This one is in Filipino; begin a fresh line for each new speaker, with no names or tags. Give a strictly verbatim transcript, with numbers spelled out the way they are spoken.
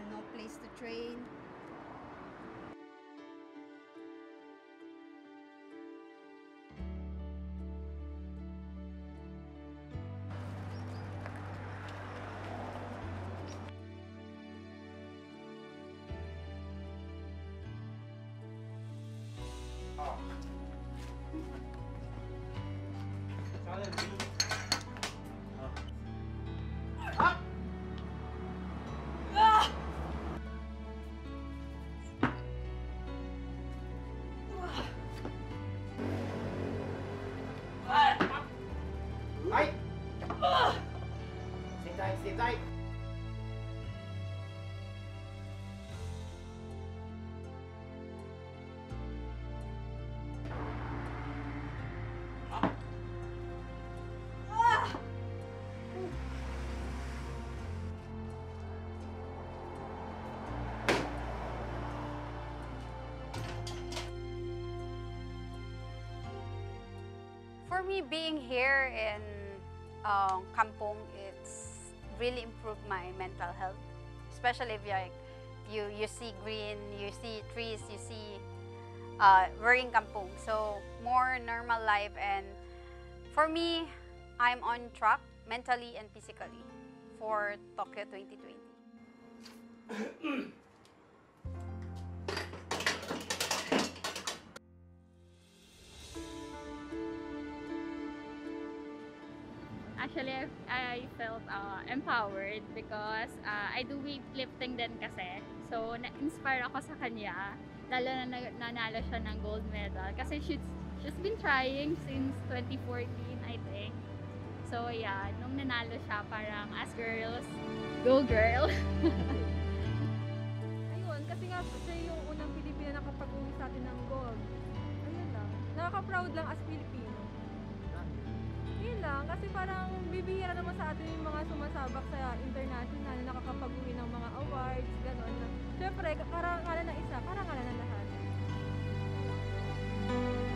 no place to train.
Ay! Stay tight, stay tight!
For me, being here in uh, Kampong, it's really improved my mental health. Especially if you're, you you see green, you see trees, you see uh, we're in Kampong. So more normal life, and for me, I'm on track mentally and physically for Tokyo twenty twenty.
Actually, I, I felt uh, empowered because uh, I do weightlifting din kasi. So, na-inspire ako sa kanya. Lalo na nanalo siya ng gold medal. Kasi she's, she's been trying since twenty fourteen, I think. So, yeah, nung nanalo siya, parang as girls, go girl!
Ayun, kasi nga siya yung unang Pilipina na nakapag-uwi sa atin ng gold. Ayun lang. Nakaka-proud lang as Pilipino. Yun lang, kasi parang bibihira naman sa atin yung mga sumasabak sa international na nakakapag-uwi ng mga awards, gano'n. Siyempre, karangalan ng isa, karangalan ng lahat.